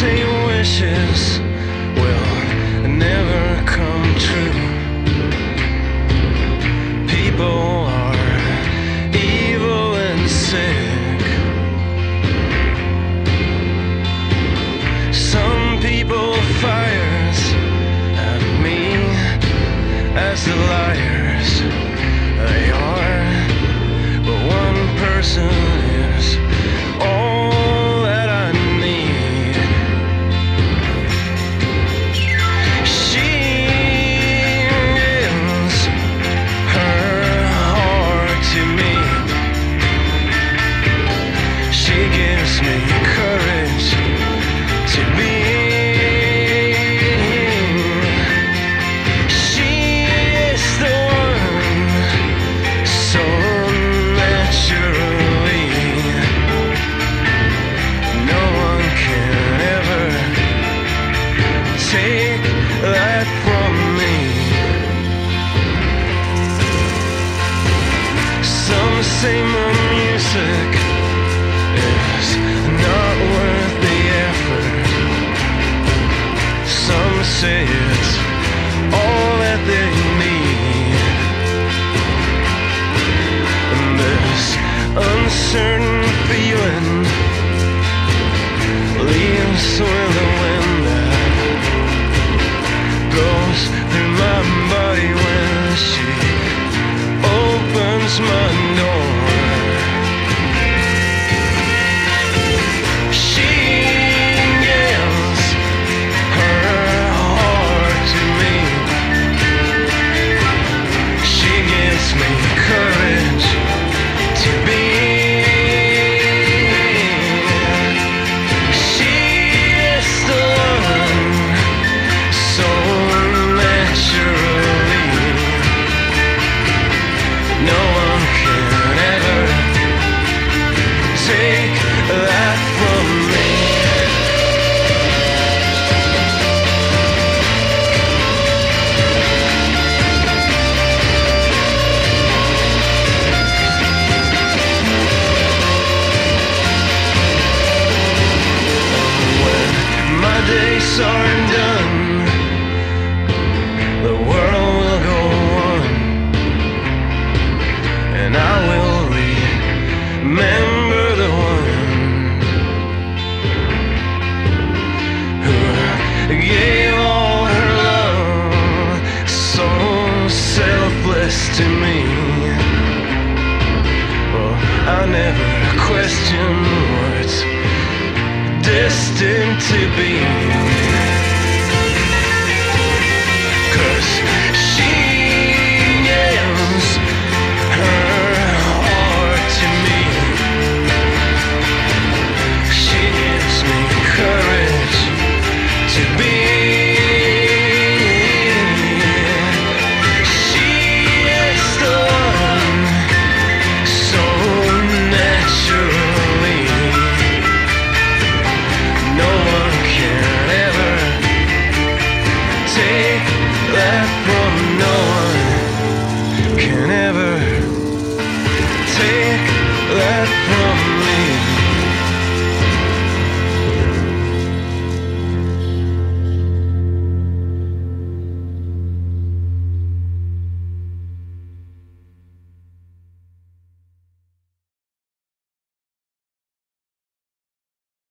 say wishes will never come true. People are evil and sick. Some people fires at me as the liars they are, but one person is all that I need. She gives her heart to me. She gives me courage to be. She is the one, so naturally. No one can ever take that from me. Some say my music is not worth the effort. Some say it's all that they need. And this uncertain feeling leaves with the wind that blows through my body when she opens my door. She gives her heart to me. She gives me courage to be. She is the one, so naturally. No one can ever take that from me. When my days are done, the world will go on, and I will remember the one who gave all her love so selfless to me. Well, I never questioned what's destined to be.